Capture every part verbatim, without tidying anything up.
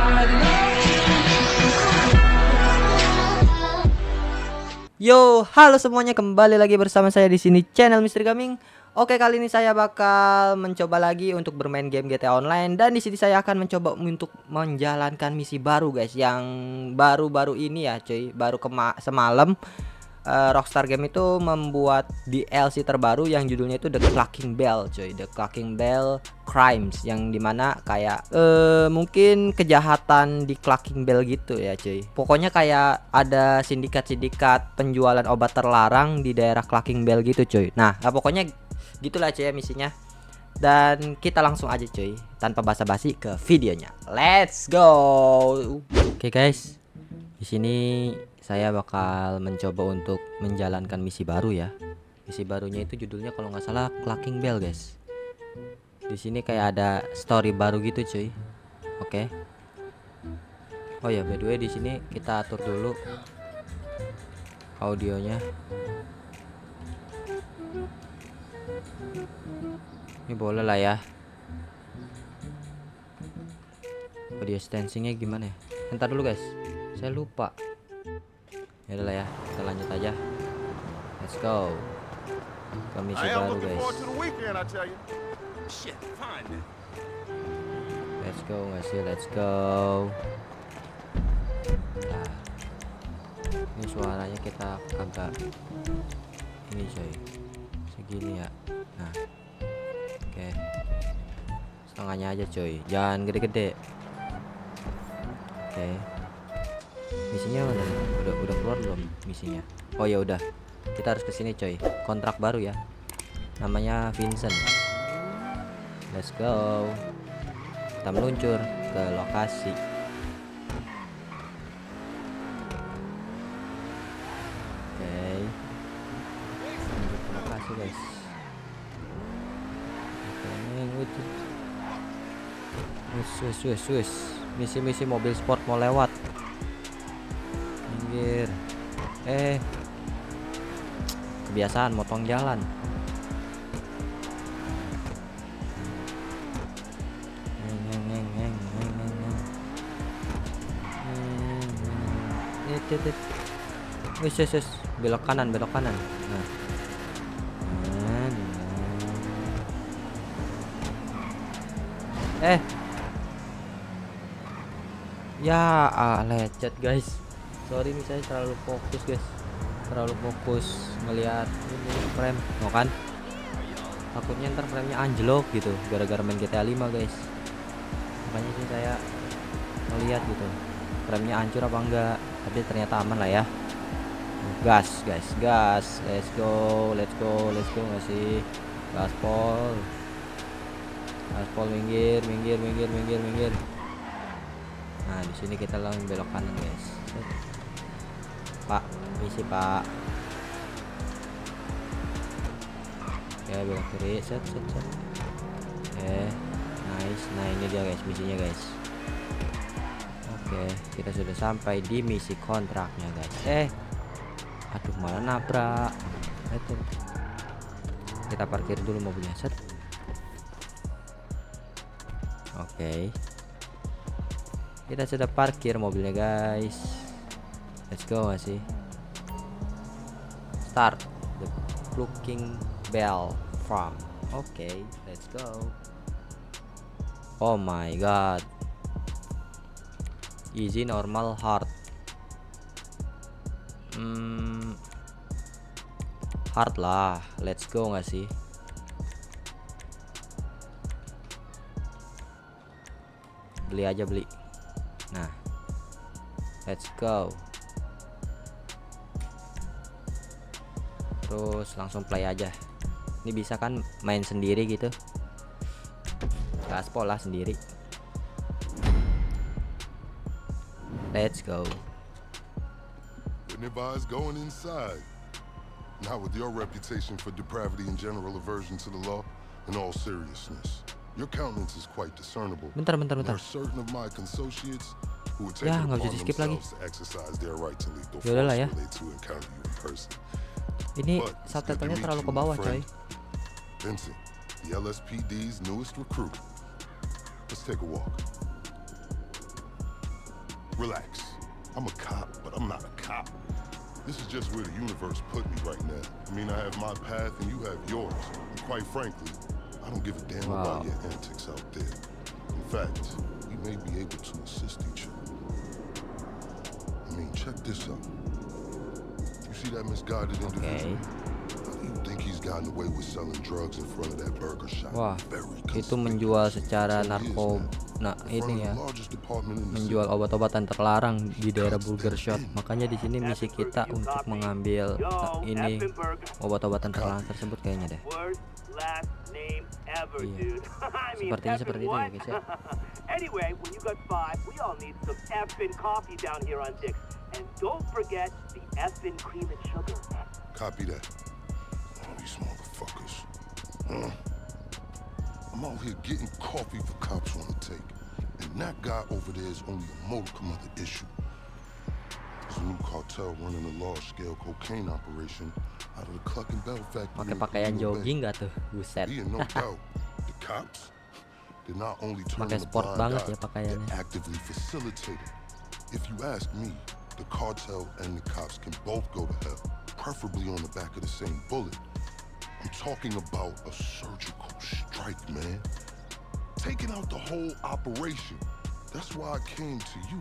Yo, halo semuanya, kembali lagi bersama saya di sini channel Misteri Gaming. Oke, kali ini saya bakal mencoba lagi untuk bermain game G T A Online, dan di sini saya akan mencoba untuk menjalankan misi baru guys, yang baru-baru ini ya cuy, baru kema semalam. Uh, Rockstar Game itu membuat D L C terbaru yang judulnya itu The Clucking Bell cuy, The Clucking Bell Crimes, yang dimana kayak uh, mungkin kejahatan di Clucking Bell gitu ya cuy. Pokoknya kayak ada sindikat-sindikat penjualan obat terlarang di daerah Clucking Bell gitu cuy. Nah, nah pokoknya gitulah cuy ya misinya. Dan kita langsung aja cuy, tanpa basa-basi ke videonya. Let's go. Oke okay guys, di sini saya bakal mencoba untuk menjalankan misi baru ya. Misi barunya itu judulnya kalau nggak salah Clucking Bell guys. Di sini kayak ada story baru gitu cuy. Oke. Okay. Oh ya, by the way di sini kita atur dulu audionya. Ini boleh lah ya. Audio stancingnya gimana ya? Ntar dulu guys, saya lupa. Ya udah lah ya, kita lanjut aja. Let's go ke misi baru guys. Let's go nggak sih, let's go. Nah, ini suaranya kita agak ini coy, segini ya. Nah, oke okay. Setengahnya aja coy, jangan gede-gede. Oke okay. Misinya udah, udah udah keluar belum misinya? Oh ya udah, kita harus kesini coy, kontrak baru ya, namanya Vincent. Let's go, kita meluncur ke lokasi. Oke okay. Menuju ke lokasi guys. Wis wis wis wis, misi-misi mobil sport mau lewat. Eh, kebiasaan motong jalan. Wis wis wis, belok kanan, belok kanan. Nah. Eh, ya ah, lecet guys. Sorry nih, saya terlalu fokus guys, terlalu fokus ngelihat ini frame, mau kan? Takutnya ntar framenya anjlok gitu gara-gara main G T A lima guys. Makanya sih saya ngelihat gitu, framenya hancur apa enggak. Tapi ternyata aman lah ya. Gas guys, gas, let's go, let's go, let's go nggak sih? Gaspol, gaspol, minggir, minggir, minggir, minggir, minggir. Nah di sini kita langsung belok kanan guys. Pak, misi pak. Oke, belok kiri, set set set. Oke, nice. Nah ini dia guys misinya guys. Oke, kita sudah sampai di misi kontraknya guys. Eh, aduh malah nabrak. Itu. Kita parkir dulu mobilnya, set. Oke, kita sudah parkir mobilnya guys. Let's go gak sih? Start the Clucking Bell farm. Oke, okay, let's go. Oh my god. Easy, normal, hard. Hmm, hard lah. Let's go gak sih? Beli aja beli. Nah, let's go. Terus langsung play aja. Ini bisa kan main sendiri gitu, gaspol lah sendiri. Let's go. Wouldn't advise going inside. Not with your reputation for depravity and general aversion to the law. In all seriousness, your countenance is quite discernible. Bentar, bentar, bentar. Certain of my consociates who would take Ya, it nggak bisa upon di skip lagi. themselves to exercise their right to lethal Yaudah lah force ya. when they too encounter you in person. Ini But it's good to subtitlenya meet terlalu you, ke bawah my coy. friend. Vincent, the L S P D's newest recruit. Let's take a walk. Relax. I'm a cop, but I'm not a cop. This is just where the universe put me right now. I mean, I have my path and you have yours. And quite frankly, I don't give a damn Wow. about your antics out there. In fact, we may be able to assist each other. I mean, check this out. You see that misguided individual? How do you think he's gotten away with selling drugs in front of that burger shop? Wah, Very itu menjual conspicuous. secara So he is narko, now. nah In front ini of ya, the largest department in the menjual city. obat-obatan terlarang di daerah Burger Shop. Makanya di sini misi kita untuk mengambil nah, ini obat-obatan terlarang tersebut kayaknya deh. Worst last name ever, Iya. dude. I mean, Sepertinya effing seperti itu ya what? guys ya. Anyway, when you got five, we all need some effing coffee down here on Dick's. And don't forget the effing cream and sugar. Copy that. Oh, these motherfuckers. Huh? I'm out here getting coffee for cops on the take. And that guy over there is only a modicum of the issue. There's a new cartel running a large-scale cocaine operation out of the Cluck and Bell factory. Pakai in pakaian Cleveland Bay. jogging gak tuh? Buset. Being no doubt, the cops, they're not only turning Pakai a sport blind banget eye, ya pakaiannya. they're actively facilitating. If you ask me, the cartel and the cops can both go to hell, preferably on the back of the same bullet. I'm talking about a surgical strike, man. Taking out the whole operation. That's why I came to you.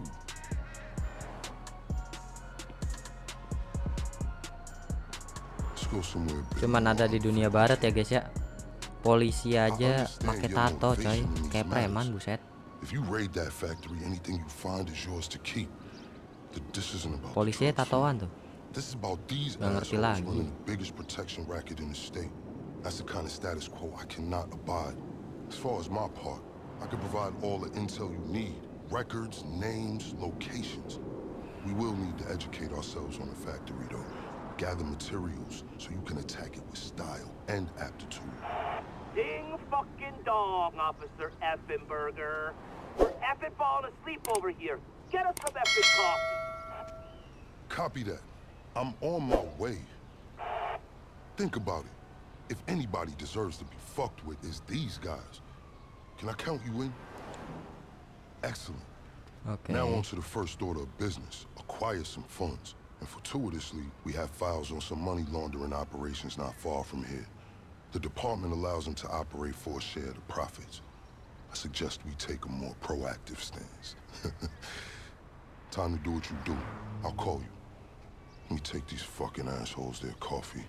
Let's go somewhere big. Cuman ada di dunia barat ya guys ya. Polisi aja pakai tato coy, kayak preman buset. If you raid that factory, anything you find is yours to keep. Th- This isn't about the Polisinya drugs. tatoan tuh. This is about these Nggak ngerti assholes lagi. running the biggest protection racket in the state. That's the kind of status quo I cannot abide. As far as my part, I can provide all the intel you need. Records, names, locations. We will need to educate ourselves on the factory though. Gather materials so you can attack it with style and aptitude. Ding fucking dong, Officer Effenberger. We're effing falling asleep over here. Get us some effing coffee. Copy that. I'm on my way. Think about it. If anybody deserves to be fucked with, it's these guys. Can I count you in? Excellent. Oke. Now on to the first order of business. Acquire some funds. And fortuitously, we have files on some money laundering operations not far from here. The department allows them to operate for a share of the profits. I suggest we take a more proactive stance. Time to do what you do. I'll call you. Let me take these fucking assholes their coffee.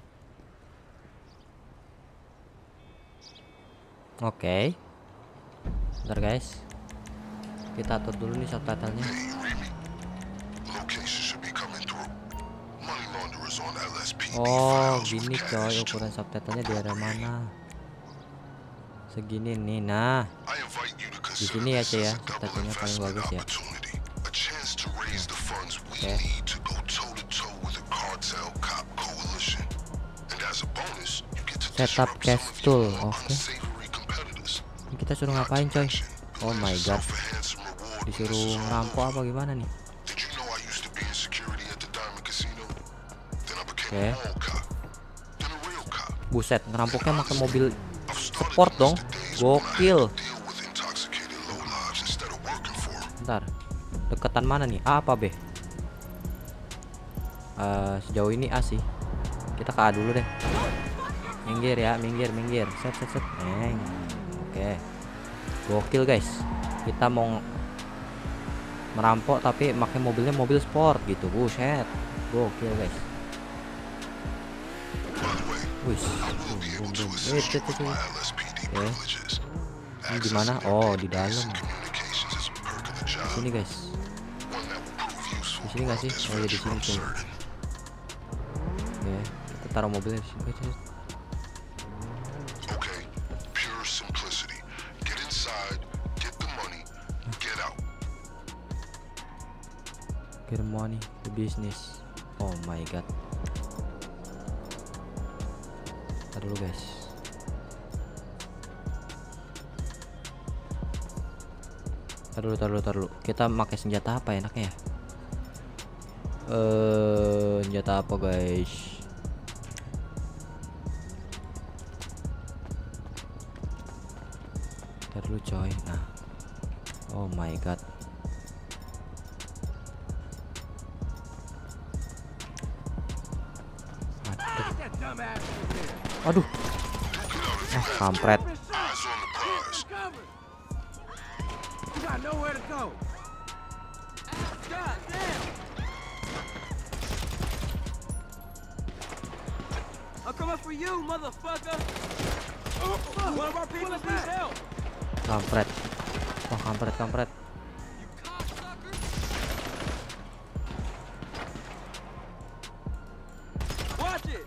Oke. Bentar guys. Kita atur dulu nih subtitlenya. Hey, you read me? Location should be coming through. Money launderers on L S P D Oh, files with gini coy cash, too. ukuran subtitlenya di area mana? Segini nih. Nah, I invite you to di consider sini ya this cuy ya, as a double subtitlenya paling investment bagus ya. opportunity. A chance to raise the funds we Okay. need to go toe-to-toe with the cartel cop coalition. And as a bonus, you get to Setup disrupt cash some of tool, your oke. unsavory competitors. Ini kita suruh ngapain coy? Oh my god. Disuruh ngerampok apa gimana nih? Did you know I used to be in security at the Diamond Casino? Then I became Okay. a mall cop. Then a real cop. Buset, ngerampoknya pakai mobil I've started sport to dong. miss the days when I had Gokil. to deal with intoxicated lowlifes instead of working for 'em. Bentar. Deketan mana nih? A apa B? Eh, sejauh ini A sih. Kita ke A dulu deh. Minggir ya, minggir, minggir. Set, set, set. Neng. Oke. Gokil guys. Kita mau ng- merampok tapi pakai mobilnya mobil sport gitu. Buset. Gokil guys. By the way, Wih. I will be able to Eh, assist you cek, with cek, my cek. L S P D Oke. privileges. Ini di Access mana? to their Oh, di database dalam. and communications is a perk of the job. Sini guys. One that will prove useful Di sini nggak throughout sih? this Oh, iya, di venture, sini I'm tuh. certain. Oke. Kita taruh mobilnya di sini guys. Okay, pure simplicity. Get inside, get the money, get out. Get money, the business. Oh my god. Ntar dulu guys. Ntar dulu, ntar dulu, ntar dulu. Kita pakai senjata apa enaknya ya? Eh, senjata apa guys? Ntar dulu coy. Nah. Oh my god. Aduh. Ah, kampret. Eyes on the prize. You got nowhere to go. God damn. I'm coming for you, motherfucker. One of our people needs help. Kampret. Wah, kampret, kampret. You cocksucker. Watch it.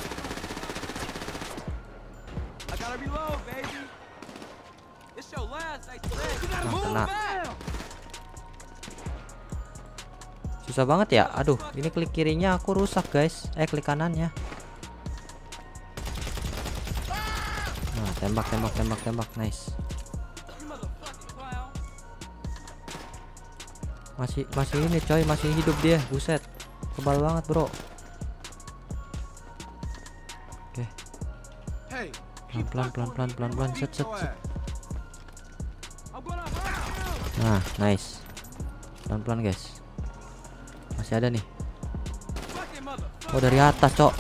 I gotta reload, baby. It's your last, I said. You gotta Nah, move kena. now. Susah banget ya. Aduh, ini klik kirinya aku rusak, guys. Eh, klik kanannya. Nah, tembak, tembak, tembak, tembak. Nice. You motherfucking clown. Masih masih ini, coy, masih hidup dia. Buset. Kebal banget, Bro. Oke. Hey, Pelan pelan pelan pelan pelan set set set. I'm gonna hurt you. Nah, nice. Pelan pelan, guys. Masih ada nih. Fucking motherfucker. Oh, dari atas, cok.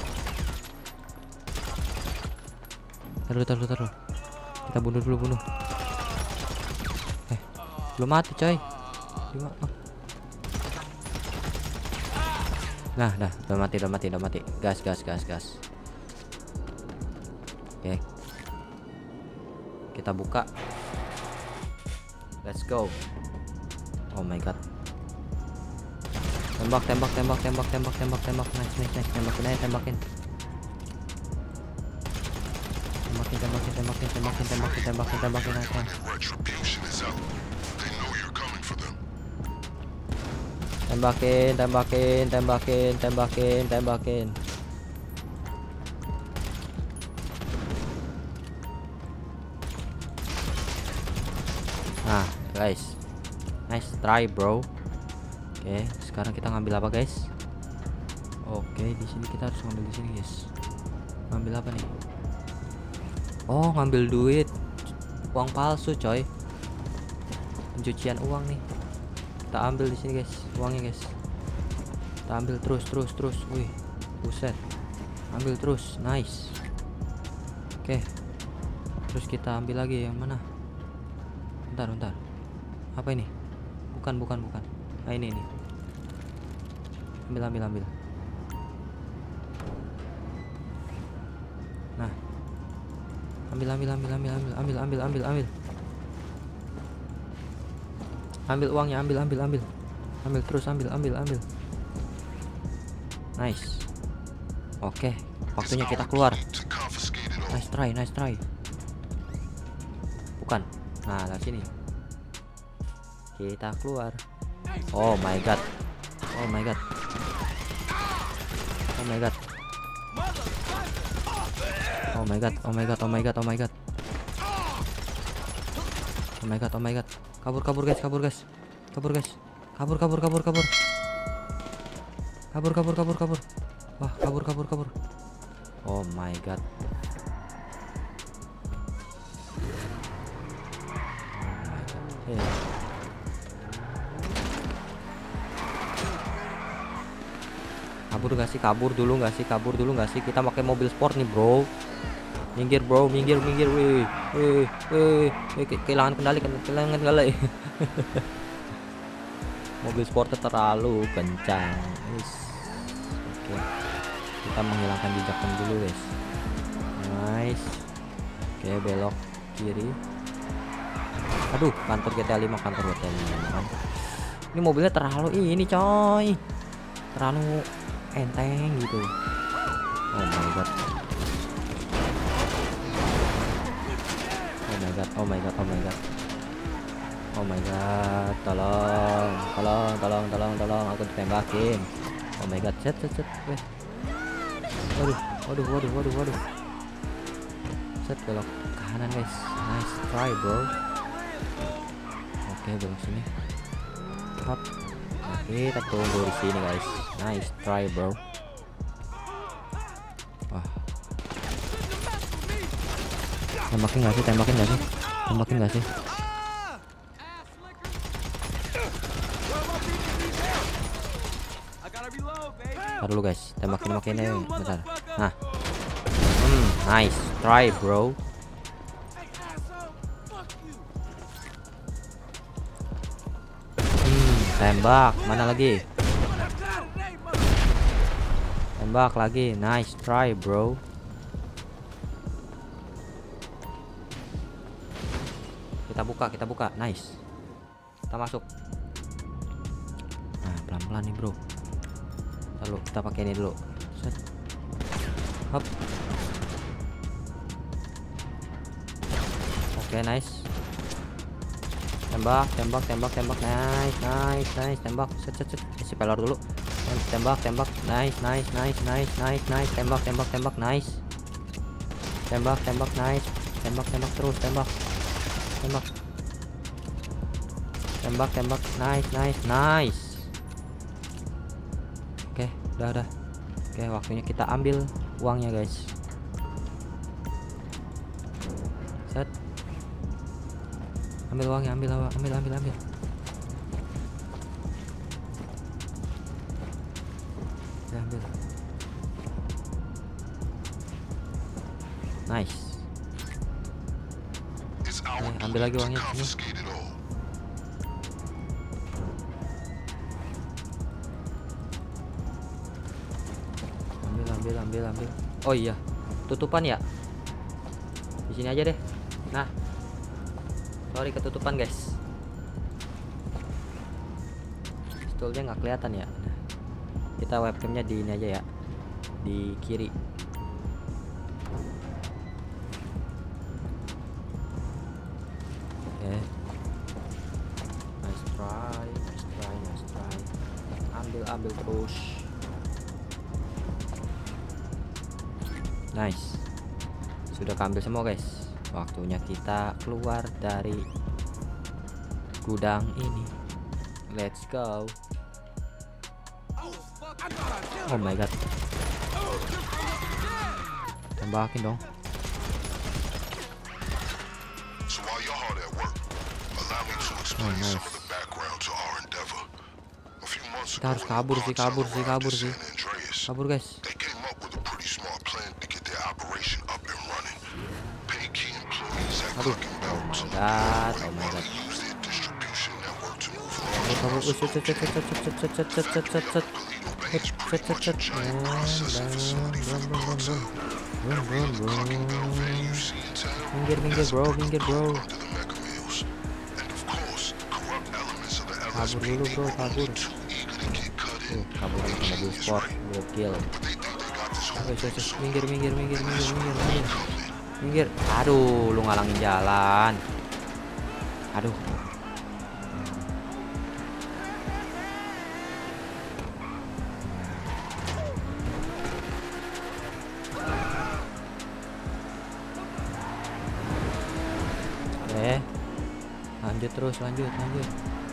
Taruh, taruh, taruh. Kita bunuh dulu, bunuh. Eh, belum mati, coy. Gimana? Oh. Nah, dah, udah mati, udah mati, udah mati. Gas, gas, gas, gas. Oke. Kita buka. Let's go. Oh my god. Tembak, tembak, tembak, tembak, tembak, tembak, tembak. Nice, nice, nice. Tembakin aja, tembakin. Tembakin, tembakin, tembakin, tembakin, tembakin, tembakin, tembakin aja. Retribution is out. They know you're coming for them. Tembakin, tembakin, tembakin, tembakin, tembakin. Nah, guys. Nice try, bro. Oke, sekarang kita ngambil apa, guys? Oke, di sini kita harus ngambil di sini, guys. Ngambil apa nih? Oh, ngambil duit. Uang palsu, coy. Pencucian uang nih. Kita ambil di sini, guys. Uangnya, guys. Kita ambil terus, terus, terus. Wih, buset. Ambil terus, nice. Oke. Terus kita ambil lagi yang mana? Bentar, bentar. Apa ini? Bukan, bukan, bukan. Nah, ini, ini. Ambil, ambil, ambil. Nah. Ambil, ambil, ambil, ambil, ambil, ambil, ambil, ambil, ambil. Ambil uangnya, ambil, ambil, ambil. Ambil terus, ambil, ambil, ambil. Nice. Oke, waktunya kita keluar. To confiscate it all. Nice try, nice try. Bukan. Nah, dari sini. Kita keluar. Oh my god. Oh my god. Oh my god. Oh my god. Oh my god. Oh my god. Oh my god. Oh my god. Oh my god. Kabur, kabur, guys, kabur, guys. Kabur, guys. Kabur, kabur, kabur, kabur. Kabur, kabur, kabur, kabur. Wah, kabur, kabur, kabur. Oh my god. Hey. Kabur gak sih? Kabur dulu gak sih? Kabur dulu gak sih? Kita pakai mobil sport nih, bro. Minggir, bro, minggir, minggir, wih, wih, wih, wih, ke- kehilangan kendali, ke- kehilangan kendali. Mobil sportnya terlalu kencang. Is. Oke, kita menghilangkan jejaknya dulu, guys. Nice. Oke, belok kiri. Aduh, kantor G T A lima, kantor G T A lima. Ini mobilnya terlalu ini, coy. Terlalu enteng gitu. Oh my god. Oh my god, oh my god, oh my god. Oh my god, tolong, tolong, tolong, tolong, tolong, aku ditembakin. Oh my god, set, set, set. Weh. Waduh, waduh, waduh, waduh, waduh. Set, belok kanan, guys. Nice try, bro. Oke, belok sini. Hop. Oke, kita tunggu di sini, guys. Nice try, bro. Wah. Tembakin nggak sih? Tembakin nggak sih? Tembakin nggak sih? Ntar dulu, guys. Tembakin makin aja. Bentar. Nah, Nice try, bro. Hmm, tembak. Mana lagi? Tembak lagi. Nice try, bro. Kita buka, kita buka. Nice. Kita masuk. Nah, pelan-pelan nih, bro. Lalu kita pakai ini dulu. Set. Hop. Oke, okay, nice. Tembak, tembak, tembak, tembak. Nice, nice, nice. Tembak. Set, set, set. Isi pelor dulu. Tembak, tembak. Nice, nice, nice, nice, nice, nice. Tembak, tembak, tembak. Nice. Tembak, tembak, nice. Tembak, tembak terus, tembak. Tembak. Tembak, tembak. Nice, nice, nice. Oke, okay, udah, udah. Oke, okay, waktunya kita ambil uangnya, guys. Set. Ambil uangnya, ambil, ambil, ambil, ambil. Ya, ambil. Nice. Oke, ambil lagi uangnya sini. Ambil, ambil, ambil, ambil. Oh iya, tutupan ya. Di sini aja deh. Nah, sorry ketutupan, guys. Toolnya nggak kelihatan ya. Nah, kita webcamnya di ini aja ya, di kiri. Oke, okay. Nice try, nice try, nice try. Ambil, ambil terus. Nice. Sudah keambil semua, guys. Waktunya kita keluar dari gudang ini. Let's go. Oh my god. Tembakin dong. Oh, nice. Kita harus kabur sih, kabur sih, kabur sih. Kabur, guys. Aduh, oh my god, oh my god. Kabur, set set set set set set set set set set set set set minggir, minggir, bro, minggir, bro. Kabur dulu, bro, kabur. Tuh, kabur sama mobil sport, gokil. Minggir, minggir, minggir, minggir, minggir, minggir. Minggir. Aduh, lu ngalangin jalan. Aduh. Oke. Lanjut terus, lanjut, lanjut.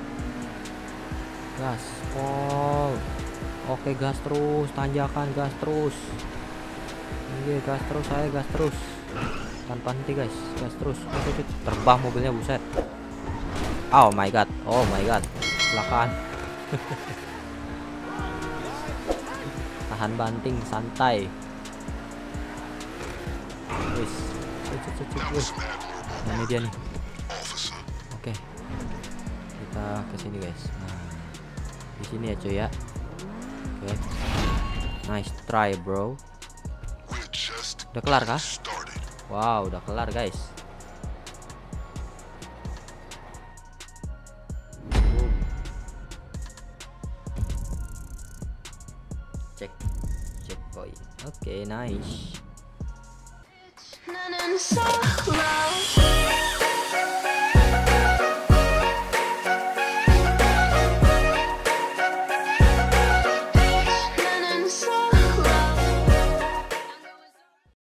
Gas, pol. Oke, gas terus, tanjakan, gas terus. Minggir, gas terus, saya gas terus. Tanpa henti, guys, gas terus. Terbang mobilnya, buset. Oh my god, oh my god, silakan. Tahan banting, santai. Wis, wis. Nah, ini dia nih. Oke, kita ke sini, guys. Nah, di sini ya, cuy ya. Oke, nice try, bro. Udah kelar kah? Wow, udah kelar, guys. Boom. Cek, cek point. Oke, nice.